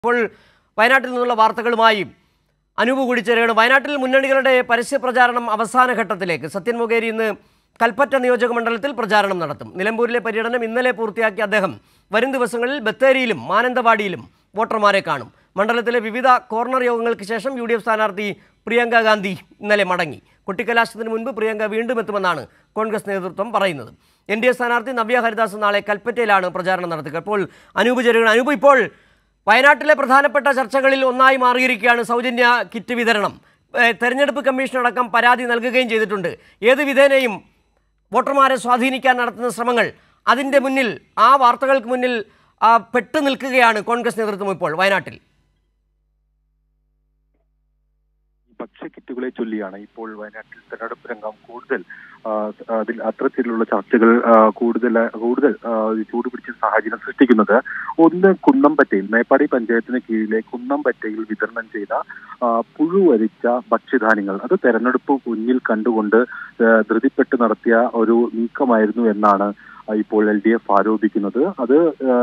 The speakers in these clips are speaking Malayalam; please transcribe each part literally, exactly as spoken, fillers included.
ഇപ്പോൾ വയനാട്ടിൽ നിന്നുള്ള വാർത്തകളുമായി അനൂപ് കൂടി ചേരുകയാണ്. വയനാട്ടിൽ മുന്നണികളുടെ പരസ്യ പ്രചാരണം അവസാന ഘട്ടത്തിലേക്ക്. സത്യൻ മൊകേരി ഇന്ന് കൽപ്പറ്റ നിയോജക മണ്ഡലത്തിൽ പ്രചാരണം നടത്തും. നിലമ്പൂരിലെ പര്യടനം ഇന്നലെ പൂർത്തിയാക്കിയ അദ്ദേഹം വരും ദിവസങ്ങളിൽ ബത്തേരിയിലും മാനന്തവാടിയിലും വോട്ടർമാരെ കാണും. മണ്ഡലത്തിലെ വിവിധ കോർണർ യോഗങ്ങൾക്ക് ശേഷം യു ഡി എഫ് സ്ഥാനാർത്ഥി പ്രിയങ്ക ഗാന്ധി ഇന്നലെ മടങ്ങി. കൊട്ടിക്കലാശത്തിന് മുൻപ് പ്രിയങ്ക വീണ്ടും എത്തുമെന്നാണ് കോൺഗ്രസ് നേതൃത്വം പറയുന്നത്. എൻ ഡി എ സ്ഥാനാർത്ഥി നവ്യ ഹരിദാസ് നാളെ കൽപ്പറ്റയിലാണ് പ്രചാരണം നടത്തുക. അപ്പോൾ അനൂപ് ചേരുകയാണ്. അനൂപ്, ഇപ്പോൾ വയനാട്ടിലെ പ്രധാനപ്പെട്ട ചർച്ചകളിൽ ഒന്നായി മാറിയിരിക്കുകയാണ് സൗജന്യ കിറ്റ് വിതരണം. തെരഞ്ഞെടുപ്പ് കമ്മീഷനടക്കം പരാതി നൽകുകയും ചെയ്തിട്ടുണ്ട്. ഏത് വിധേനയും വോട്ടർമാരെ സ്വാധീനിക്കാൻ നടത്തുന്ന ശ്രമങ്ങൾ, അതിൻ്റെ മുന്നിൽ, ആ വാർത്തകൾക്ക് മുന്നിൽ പെട്ടു നിൽക്കുകയാണ് കോൺഗ്രസ് നേതൃത്വം ഇപ്പോൾ വയനാട്ടിൽ. ഭക്ഷ്യക്കിറ്റുകളെ ചൊല്ലിയാണ് ഇപ്പോൾ വയനാട്ടിൽ തെരഞ്ഞെടുപ്പ് രംഗം കൂടുതൽ അതിൽ അത്തരത്തിലുള്ള ചർച്ചകൾ കൂടുതൽ കൂടുതൽ ചൂടുപിടിച്ച സാഹചര്യം സൃഷ്ടിക്കുന്നത്. ഒന്ന്, കുന്നംപറ്റയിൽ മേപ്പാടി പഞ്ചായത്തിന് കീഴിലെ കുന്നംപറ്റയിൽ വിതരണം ചെയ്ത പുഴുവരിച്ച ഭക്ഷ്യധാന്യങ്ങൾ, അത് തെരഞ്ഞെടുപ്പ് മുന്നിൽ കണ്ടുകൊണ്ട് ധൃതിപ്പെട്ട് നടത്തിയ ഒരു നീക്കമായിരുന്നു എന്നാണ് ഇപ്പോൾ എൽ ഡി എഫ് ആരോപിക്കുന്നത്. അത്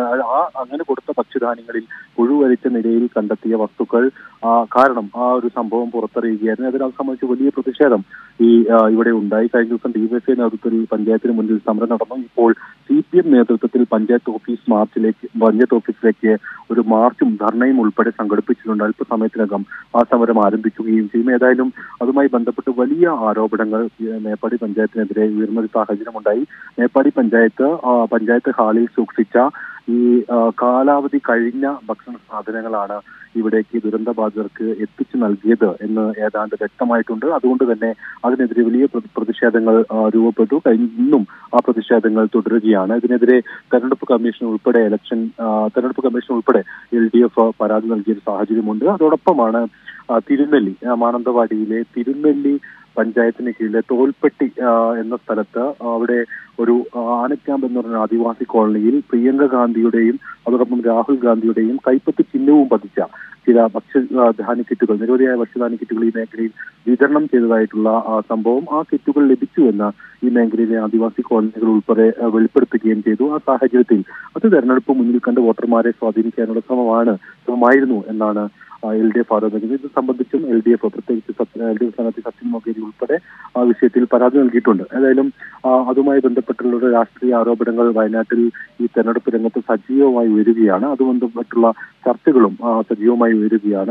ആ അങ്ങനെ കൊടുത്ത ഭക്ഷ്യധാന്യങ്ങളിൽ പുഴുവരിച്ച നിലയിൽ കണ്ടെത്തിയ വസ്തുക്കൾ കാരണം ആ ഒരു സംഭവം പുറത്തറിയുകയായിരുന്നു. അതിനെ സംബന്ധിച്ച് വലിയ പ്രതിഷേധം ഈ ഇവിടെ ഉണ്ടായി. കഴിഞ്ഞ ദിവസം ഡി വൈ എഫ് ഐ നേതൃത്വത്തിൽ പഞ്ചായത്തിന് മുന്നിൽ സമരം നടന്നു. ഇപ്പോൾ സി പി എം നേതൃത്വത്തിൽ പഞ്ചായത്ത് ഓഫീസ് മാർച്ചിലേക്ക് പഞ്ചായത്ത് ഓഫീസിലേക്ക് ഒരു മാർച്ചും ധർണയും ഉൾപ്പെടെ സംഘടിപ്പിച്ചിട്ടുണ്ട്. അല്പസമയത്തിനകം ആ സമരം ആരംഭിക്കുകയും ചെയ്യും. ഏതായാലും അതുമായി ബന്ധപ്പെട്ട് വലിയ ആരോപണങ്ങൾ മേപ്പാടി പഞ്ചായത്തിനെതിരെ ഉയർന്നൊരു സാഹചര്യമുണ്ടായി. മേപ്പാടി പഞ്ചായത്ത് പഞ്ചായത്ത് ഹാളിൽ സൂക്ഷിച്ച ഈ കാലാവധി കഴിഞ്ഞ ഭക്ഷണ സാധനങ്ങളാണ് ഇവിടേക്ക് ദുരന്തബാധിതർക്ക് എത്തിച്ചു നൽകിയത് എന്ന് ഏതാണ്ട് വ്യക്തമായിട്ടുണ്ട്. അതുകൊണ്ട് തന്നെ അതിനെതിരെ വലിയ പ്രതിഷേധങ്ങൾ രൂപപ്പെട്ടു. ഇന്നും ആ പ്രതിഷേധങ്ങൾ തുടരുകയാണ്. ഇതിനെതിരെ തെരഞ്ഞെടുപ്പ് കമ്മീഷൻ ഉൾപ്പെടെ ഇലക്ഷൻ തെരഞ്ഞെടുപ്പ് കമ്മീഷൻ ഉൾപ്പെടെ എൽ ഡി എഫ് പരാതി നൽകിയ സാഹചര്യമുണ്ട്. അതോടൊപ്പമാണ് തിരുനെല്ലി, മാനന്തവാടിയിലെ തിരുനെല്ലി പഞ്ചായത്തിന് കീഴിലെ തോൽപ്പെട്ടി എന്ന സ്ഥലത്ത് അവിടെ ഒരു ആനക്യാമ്പ് എന്ന് പറഞ്ഞ ആദിവാസി കോളനിയിൽ പ്രിയങ്ക ഗാന്ധിയുടെയും അതോടൊപ്പം രാഹുൽ ഗാന്ധിയുടെയും കൈപ്പത്തി ചിഹ്നവും പതിച്ച ചില ഭക്ഷ്യധാന്യ കിറ്റുകൾ, നിരവധിയായ ഭക്ഷ്യധാന്യ കിറ്റുകൾ ഈ മേഖലയിൽ വിതരണം ചെയ്തതായിട്ടുള്ള സംഭവം, ആ കിറ്റുകൾ ലഭിച്ചു എന്ന് ഈ മേഖലയിലെ ആദിവാസി കോളനികൾ ഉൾപ്പെടെ വെളിപ്പെടുത്തുകയും ചെയ്തു. ആ സാഹചര്യത്തിൽ അത് തെരഞ്ഞെടുപ്പ് മുന്നിൽ കണ്ട് വോട്ടർമാരെ സ്വാധീനിക്കാനുള്ള ശ്രമമാണ് ശ്രമമായിരുന്നു എന്നാണ് എൽ ഡി എഫ് ആരോപിക്കുന്നത്. ഇത് സംബന്ധിച്ചും എൽ ഡി എഫ് പ്രത്യേകിച്ച് എൽ ഡി എഫ് സ്ഥാനാർത്ഥി സത്യൻ മൊകേരി ഉൾപ്പെടെ ആ വിഷയത്തിൽ പരാതി നൽകിയിട്ടുണ്ട്. ഏതായാലും അതുമായി ബന്ധപ്പെട്ടുള്ള രാഷ്ട്രീയ ആരോപണങ്ങൾ വയനാട്ടിൽ ഈ തെരഞ്ഞെടുപ്പ് രംഗത്ത് സജീവമായി ഉയരുകയാണ്. അതുകൊണ്ട് മറ്റുള്ള ചർച്ചകളും സജീവമായി ഉയരുകയാണ്.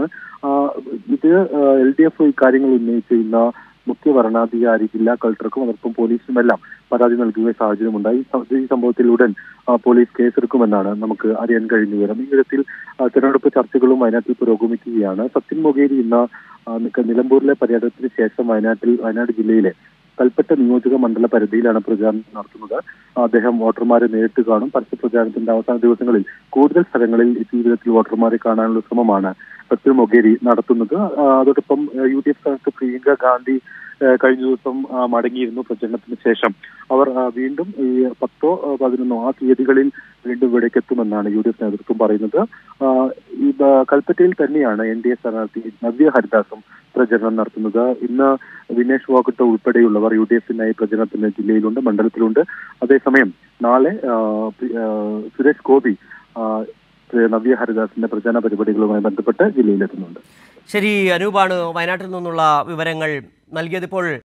ഇത് എൽ ഡി എഫ് ഇക്കാര്യങ്ങൾ ഉന്നയിച്ച് ഇന്ന് മുഖ്യ വരണാധികാരി, ജില്ലാ കളക്ടർക്കും അതോടൊപ്പം പോലീസിനുമെല്ലാം പരാതി നൽകുന്ന സാഹചര്യമുണ്ടായി. ഈ സംഭവത്തിൽ ഉടൻ പോലീസ് കേസെടുക്കുമെന്നാണ് നമുക്ക് അറിയാൻ കഴിഞ്ഞ വിവരം. ഈ വിധത്തിൽ തെരഞ്ഞെടുപ്പ് ചർച്ചകളും വയനാട്ടിൽ പുരോഗമിക്കുകയാണ്. സത്യൻ മൊകേരി ഇന്ന് നിലമ്പൂരിലെ പര്യടനത്തിന് ശേഷം വയനാട്ടിൽ വയനാട് ജില്ലയിലെ കൽപ്പറ്റ നിയോജക മണ്ഡല പരിധിയിലാണ് പ്രചാരണം നടത്തുന്നത്. അദ്ദേഹം വോട്ടർമാരെ നേരിട്ട് കാണും. പരസ്യ പ്രചാരണത്തിന്റെ അവസാന ദിവസങ്ങളിൽ കൂടുതൽ സ്ഥലങ്ങളിൽ ഈ വിധത്തിൽ വോട്ടർമാരെ കാണാനുള്ള ശ്രമമാണ് സത്യൻ മൊകേരി നടത്തുന്നത്. അതോടൊപ്പം യു ഡി എഫ് സ്ഥാനാർത്ഥി പ്രിയങ്ക ഗാന്ധി കഴിഞ്ഞ ദിവസം മടങ്ങിയിരുന്നു പ്രചരണത്തിന് ശേഷം. അവർ വീണ്ടും ഈ പത്തോ പതിനൊന്നോ ആ തീയതികളിൽ വീണ്ടും ഇവിടേക്ക് എത്തുമെന്നാണ് യു ഡി എഫ് നേതൃത്വം പറയുന്നത്. ഈ കൽപ്പറ്റയിൽ തന്നെയാണ് എൻ ഡി എ സ്ഥാനാർത്ഥി നവ്യ ഹരിദാസും പ്രചരണം നടത്തുന്നത്. ഇന്ന് വിനേഷ് വാക്കുട്ട ഉൾപ്പെടെയുള്ളവർ യു ഡി എഫിനായി പ്രചരണത്തിന് ജില്ലയിലുണ്ട്, മണ്ഡലത്തിലുണ്ട്. അതേസമയം നാളെ സുരേഷ് ഗോപി നവ്യ ഹരിദാസിന്റെ പ്രചരണ പരിപാടികളുമായി ബന്ധപ്പെട്ട് ജില്ലയിലെത്തുന്നുണ്ട്. ശരി, അനൂപാണ് വയനാട്ടിൽ നിന്നുള്ള വിവരങ്ങൾ നൽകിയതിപ്പോൾ.